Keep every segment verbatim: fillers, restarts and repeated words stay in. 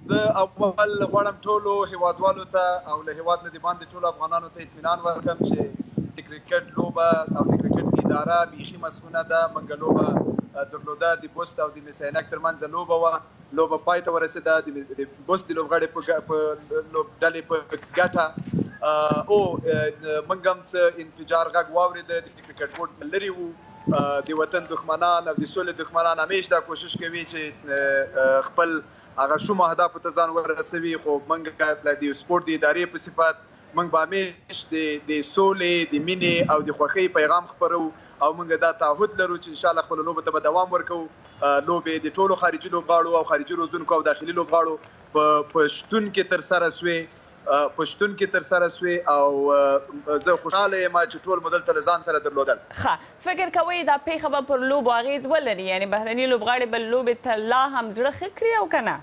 زه اول غواړم ټولو هیوادوالو ته او له هیواد نه د باندې ټولو افغانانو ته اطمینان ورکړم چې د کرکټ لوبه او د کرکټ اداره بیخي مسخونه ده. موږ لوبه درلوده د بوست او د مس عینک ترمنځ لوبه وه. لوبه پای ته ورسېده. د بوست د لوبغاړي په ډلې په ګټه او موږ هم څه انفجار غږ واورېده. د کرکټ بورډ لرې وو. د وطن دښمنان او د سولې دښمنان همیش دا کوشش کوي چې خپل هغه شوم اهدافو ته ځان ورسوي. خو موږ د سپورټ د ادارې په صفت موږ به همیش د سولې د مینې او د خوښۍ پیغام خپرو او موږ دا تعهد لرو چې انشاءالله خپلو لوبو ته به دوام ورکوو. لوبې د ټولو خارجي لوبغاړو او خارجي روزونکو او داخلي لوبغاړو په شتون کې ترسره سوې په شتون کې ترسره سوې او زه خوشحاله یم چې ټول مو دلته له ځان سره درلودل. ښه فکر کوئ دا پیښه به پر لوبو اغېز ولري؟ یعنې بهرني لوبغاړي به لوبې ته لا هم زړه ښه کړي او که نه؟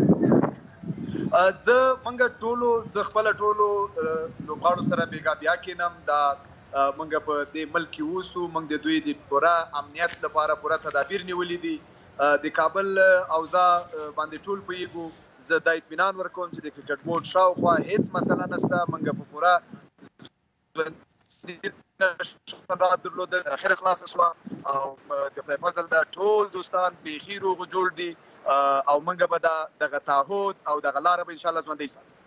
زه موږ ټولو زه خپله ټولو لوبغاړو سره بېګا بیا کېنم. دا موږ په دې ملک کې اوسو. موږ د دوی د پوره امنیت لپاره پوره تدابیر نیولي دي. د کابل اوضاع باندې ټول پوهېږو. زه دا اطمینان ورکوم چې د کرکټ بورډ شاوخوا هېڅ مسله نشته. موږ په پوره درلودل تر اخره خلاصه شوه او د خدای فضل دا ټول دوستان بیخي روغ جوړ دي او موږ به دغه تعهد او دغه لاره به انشاءالله ژوندۍ ساتو.